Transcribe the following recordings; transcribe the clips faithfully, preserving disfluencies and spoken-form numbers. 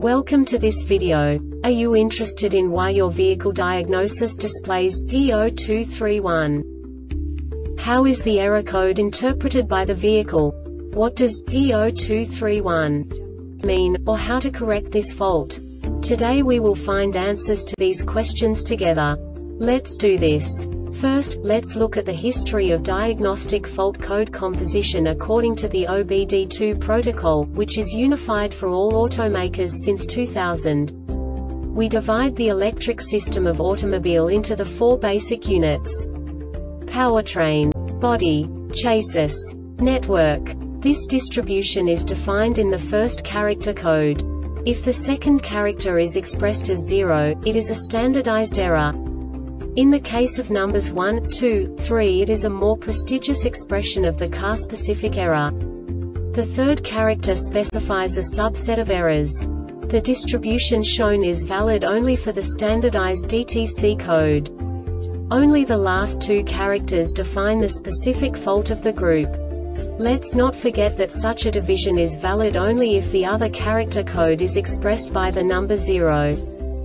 Welcome to this video. Are you interested in why your vehicle diagnosis displays P zero two three one? How is the error code interpreted by the vehicle? What does P zero two three one mean, or how to correct this fault? Today we will find answers to these questions together. Let's do this. First, let's look at the history of diagnostic fault code composition according to the O B D two protocol, which is unified for all automakers since two thousand. We divide the electric system of automobile into the four basic units: powertrain, body, chassis, network. This distribution is defined in the first character code. If the second character is expressed as zero, it is a standardized error. In the case of numbers one, two, three, it is a more prestigious expression of the car-specific error. The third character specifies a subset of errors. The distribution shown is valid only for the standardized D T C code. Only the last two characters define the specific fault of the group. Let's not forget that such a division is valid only if the other character code is expressed by the number zero.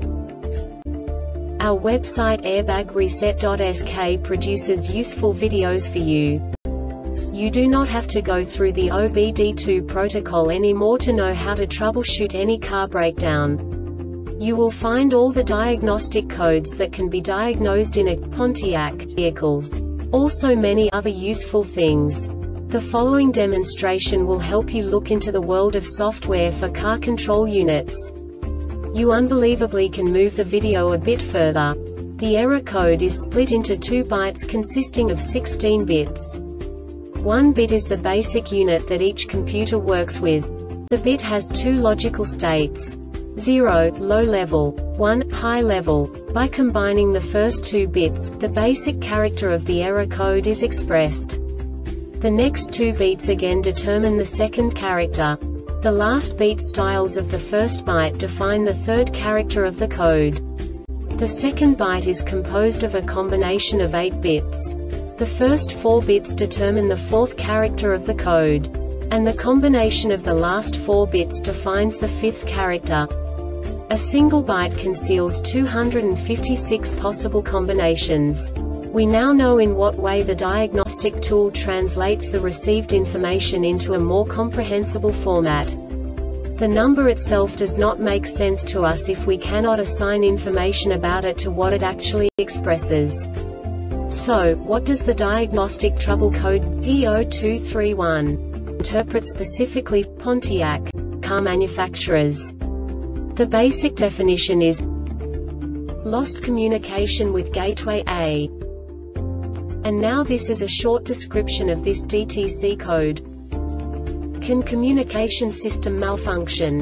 Our website airbag reset dot S K produces useful videos for you. You do not have to go through the O B D two protocol anymore to know how to troubleshoot any car breakdown. You will find all the diagnostic codes that can be diagnosed in a Pontiac vehicles. Also many other useful things. The following demonstration will help you look into the world of software for car control units. You unbelievably can move the video a bit further. The error code is split into two bytes consisting of sixteen bits. One bit is the basic unit that each computer works with. The bit has two logical states: zero, low level, one, high level. By combining the first two bits, the basic character of the error code is expressed. The next two bits again determine the second character. The last beat styles of the first byte define the third character of the code. The second byte is composed of a combination of eight bits. The first four bits determine the fourth character of the code. And the combination of the last four bits defines the fifth character. A single byte conceals two hundred fifty-six possible combinations. We now know in what way the diagnostic tool translates the received information into a more comprehensible format. The number itself does not make sense to us if we cannot assign information about it to what it actually expresses. So, what does the diagnostic trouble code P zero two three one interpret specifically for Pontiac car manufacturers? The basic definition is lost communication with gateway A. And now this is a short description of this D T C code. Can communication system malfunction?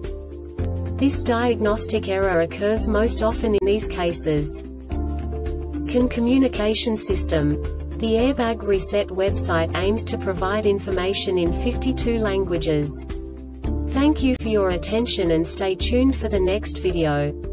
This diagnostic error occurs most often in these cases. Can communication system? The Airbag Reset website aims to provide information in fifty-two languages. Thank you for your attention and stay tuned for the next video.